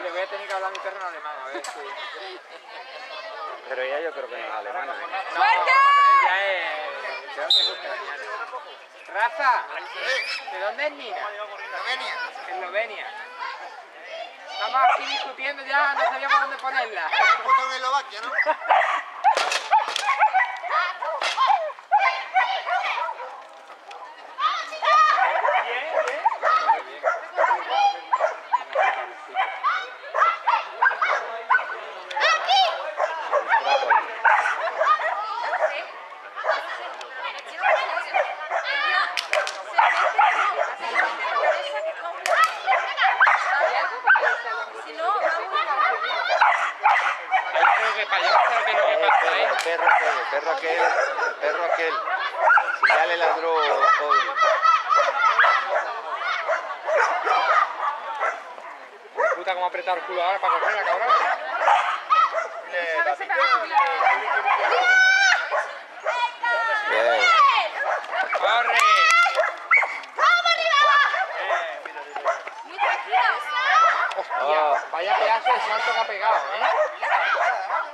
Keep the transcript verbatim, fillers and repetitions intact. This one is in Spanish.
le voy a tener que hablar a mi perro en alemán, a ver si... Pero ella yo creo que no es alemana, ¿eh? No, ella es... creo que es ucraniana. Rafa, ¿de dónde es Nina? Eslovenia. Eslovenia. Estamos aquí discutiendo ya, no sabíamos dónde ponerla. Me han puesto en Eslovaquia, ¿no? El perro aquel, el perro aquel, el perro aquel. Si ya le ladró hoy. Puta, cómo ha apretado el culo ahora para correr, cabrón. Bien. ¡Corre! Hostia, Oh. vaya pedazo de salto que ha pegado, ¿eh?